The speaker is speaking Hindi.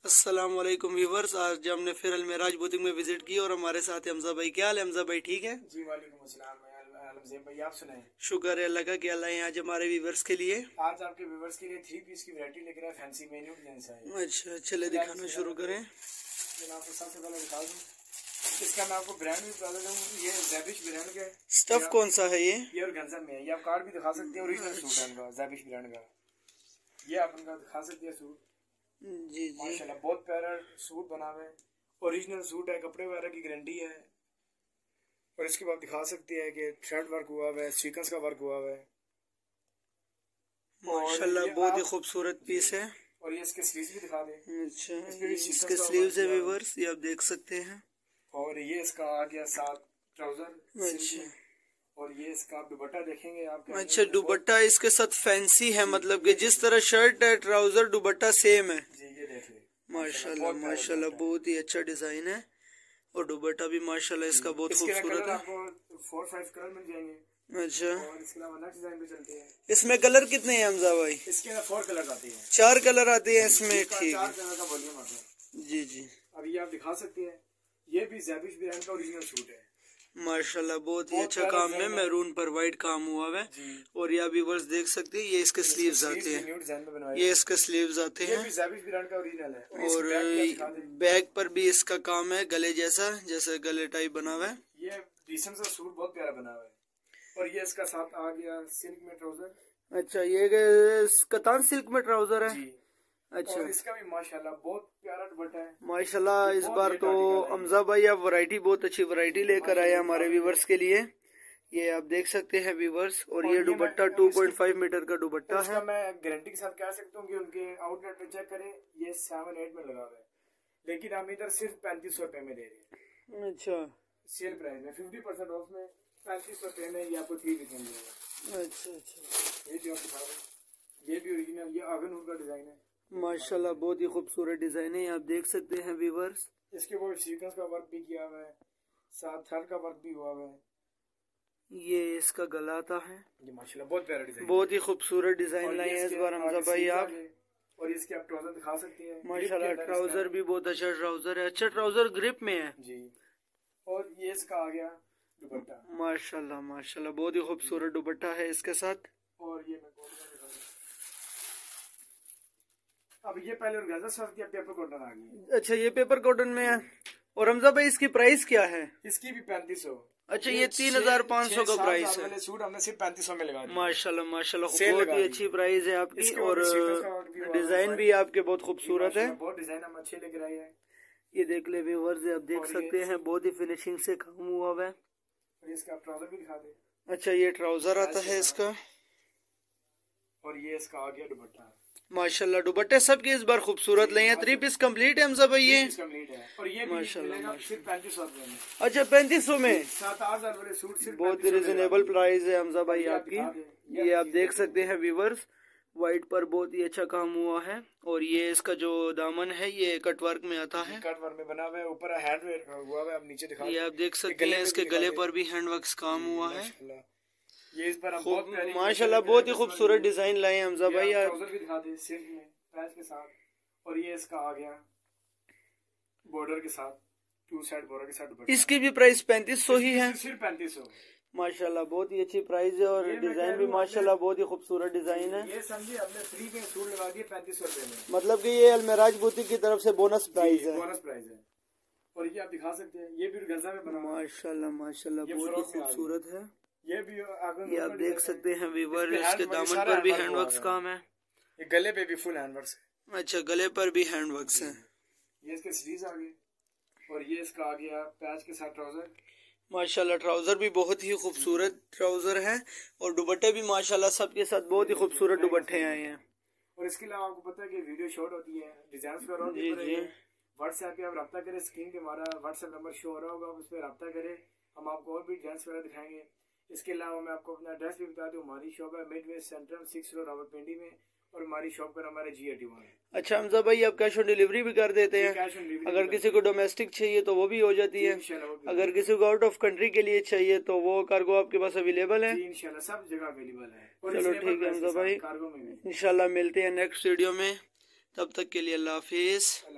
अस्सलाम वालेकुम व्यूवर्स। आज हमने फिर अलमेराज बुटीक में विजिट की और हमारे साथ हमजा भाई। क्या हाल है हमजा भाई? ठीक है जी, वालेकुम अस्सलाम भाई, आप सुनाएं। शुक्र है अल्लाह का कि अल्लाह आज हमारे व्यूवर्स के लिए आज आपके व्यूवर्स के लिए 3 पीस की वैरायटी लेकर आए, फैंसी मेन्यू डिजाइन से है। अच्छा चले दिखाना शुरू करें। मैं आपको सबसे पहले दिखा दूं, इसका मैं आपको ब्रांड भी बता देता हूँ। ये जैबिश ब्रांड का है। स्टफ कौन सा है ये? प्योर गंजा में है। ये आप कार्ड भी दिखा सकते हैं, ओरिजिनल सूट है इनका, जैबिश ब्रांड का। ये आप इनका दिखा सकते हैं सूट। जी जी माशाल्लाह बहुत प्यारा सूट बना हुआ है, ओरिजिनल सूट है, कपड़े वगैरह की गारंटी है। और इसके बाद दिखा सकते हैं कि थ्रेड वर्क हुआ हुआ है, सीक्वेंस का वर्क हुआ हुआ है। माशाल्लाह बहुत ही खूबसूरत पीस है। और ये इसके स्लीव्स भी दिखा दें। अच्छा इसके स्लीव्स है व्यूवर्स, ये आप देख सकते हैं। और ये इसका आ गया साथ ट्राउजर। अच्छा और ये इसका आप दुपट्टा देखेंगे आप। अच्छा दुपट्टा इसके साथ फैंसी है, मतलब कि जिस तरह शर्ट है ट्राउजर दुपट्टा सेम है। जी ये देख ले, माशाल्लाह माशाल्लाह बहुत ही अच्छा डिजाइन है। और दुपट्टा भी माशाल्लाह इसका बहुत खूबसूरत है। आपको 4-5 कलर मिल जाएंगे। अच्छा और इसके अलावा नेक्स्ट डिजाइन पे चलते हैं। इसमें कलर कितने हैं हमजा भाई? इसके अंदर 4 कलर आते हैं। 4 कलर आते हैं इसमें, ठीक 4 है। कलर का वॉल्यूम आता है। जी जी अब ये आप दिखा सकते हैं, ये भी जैबिश ब्रांड का ओरिजिनल सूट है। माशाल्लाह बहुत ही अच्छा काम है, मैरून पर वाइट काम हुआ है। और ये अभी वर्ष देख सकते हैं, ये इसके स्लीव्स आते हैं, ये इसके स्लीव्स आते हैं। और बैक पर भी इसका काम है गले जैसा, जैसे गले टाइप बना हुआ है। ये डिसेंट सा सूट बहुत प्यारा बना हुआ है। और ये इसका साथ आ गया सिल्क में ट्राउजर। अच्छा ये कतान सिल्क में ट्राउजर है। अच्छा और इसका भी माशाल्लाह बहुत प्यारा दुपट्टा है। माशाल्लाह इस बार तो हमजा भाई आप वैरायटी बहुत अच्छी वैरायटी लेकर आए हमारे व्यूवर्स के लिए। ये आप देख सकते हैं व्यूवर्स। और ये दुपट्टा 2.5 मीटर का दुपट्टा है। मैं गारंटी के साथ कह सकता हूँ कि उनके आउटलेट पे चेक करें, ये 7-8 में लगा हुआ है, लेकिन हम इधर सिर्फ 3500 रुपए में दे रहे हैं। अच्छा सेल प्राइस में 50% ऑफ में 3500 रुपए में ये आपको 3 पीस मिल जाएगा। अच्छा अच्छा ये जो आप दिखा रहे हैं, ये भी ओरिजिनल, ये आगनूर का डिजाइन है। माशाल्लाह बहुत ही खूबसूरत डिजाइन है, आप देख सकते हैं व्यूवर्स। इसके ऊपर सीक्वेंस का वर्क भी किया हुआ है, साथ थर का वर्क भी हुआ हुआ है। ये इसका गला आता है। ये माशाल्लाह बहुत प्यारा डिजाइन, बहुत ही खूबसूरत डिजाइन लाए हैं इस बार हमजा भाई आप। और इसके आप ट्राउजर दिखा सकते हैं। माशाल्लाह ट्राउजर भी बहुत अच्छा ट्राउजर है, अच्छा ट्राउजर ग्रिप में है जी। और ये इसका आ गया दुपट्टा। माशाल्लाह माशाल्लाह बहुत ही खूबसूरत दुपट्टा है इसके साथ। और ये मैं अब ये पहले ऑर्गेन्जा सर्व किया, पेपर कॉटन आ गई। अच्छा ये पेपर कॉटन में है। और हमजा भाई इसकी प्राइस क्या है? इसकी भी 3500। अच्छा ये 3500 का प्राइस है। सूट हमने सिर्फ 3500 में लगा दिया। माशाल्लाह माशाल्लाह बहुत ही अच्छी प्राइस है आपकी। और डिजाइन भी आपके बहुत खूबसूरत है, बहुत डिजाइन हम अच्छे लेकर आए हैं। ये देख ले व्यूअर्स, आप देख सकते हैं बहुत ही फिनिशिंग से काम हुआ हुआ है। इसका ट्राउजर भी दिखा दे। अच्छा ये ट्राउजर आता है इसका। और ये इसका आ गया दुपट्टा। माशाल्लाह दुपट्टे सबके इस बार खूबसूरत ले हैं। 3 पीस कंप्लीट है हमजा भाई ये। और ये माशाल्लाह सिर्फ 3500 में। अच्छा 3500 में 7-8 वाले सूट सिर्फ बहुत ही रिजनेबल प्राइस है हमजा भाई आपकी। ये आप देख सकते हैं व्यूवर्स, व्हाइट पर बहुत ही अच्छा काम हुआ है। और ये इसका जो दामन है ये कट वर्क में आता है, कट वर्क में बना हुआ है, ऊपर हैंड वर्क हुआ है। आप नीचे दिखा, ये आप देख सकते हैं इसके गले पर भी हैंड वर्क काम हुआ है। ये इस पर माशाल्लाह बहुत ही खूबसूरत डिजाइन लाए हैं हमजा भाई। ट्राउजर भी दिखा दे सिल्क में पैच के साथ। और ये इसका आ गया बॉर्डर के साथ, 2 साइड बॉर्डर के साथ। इसकी भी प्राइस 3500 ही है, सिर्फ 3500। माशाल्लाह बहुत ही अच्छी प्राइस है। और डिजाइन भी माशाल्लाह बहुत ही खूबसूरत डिजाइन है। ये समझिए हमने फ्री में सूट लगा दिए 3500 रुपए में। मतलब कि ये अलमेराज बुटीक की तरफ से बोनस प्राइस है। बोनस प्राइस है। और ये आप दिखा सकते हैं, ये भी गंजा में बना। माशाल्लाह माशाल्लाह बहुत ही खूबसूरत है। ये भी ये आप देख सकते हैं व्यूअर, इसके दामन पर भी हैंडवर्क्स काम है। ये गले पे भी फुल हैंडवर्क्स है। अच्छा गले पर भी हैंडवर्क्स है। ये इसके स्लीव्स आ गए। और ये इसका आ गया पैच के साथ ट्राउजर। माशाल्लाह ट्राउजर भी बहुत ही खूबसूरत ट्राउजर है। और दुपट्टे भी माशाल्लाह सबके साथ बहुत ही खूबसूरत दुपट्टे आए हैं। और इसके अलावा आपको पता है कि वीडियो शॉट होती है, डिजाइन व्हाट्सएप पे आप रब्ता करें। स्क्रीन पे हमारा व्हाट्सएप नंबर शो हो रहा होगा, उस पर रब्ता करें, हम आपको और भी डिजाइन वगैरह दिखाएंगे। इसके अलावा मैं आपको अपना एड्रेस भी बता दूं, हमारी शॉप है मिडवे सेंट्रल 6 रोड रावलपिंडी में। और हमारी शॉप पर हमारे G81 है। अच्छा हमजा भाई आप कैश ऑन डिलीवरी भी कर देते हैं? अगर किसी को डोमेस्टिक चाहिए तो वो भी हो जाती है। अगर किसी को आउट ऑफ कंट्री के लिए चाहिए तो वो कार्गो आपके पास अवेलेबल है? इंशाल्लाह सब जगह अवेलेबल है। चलो ठीक है हमजा भाई, इंशाल्लाह मिलते हैं नेक्स्ट वीडियो में। तब तक के लिए अल्लाह हाफिज।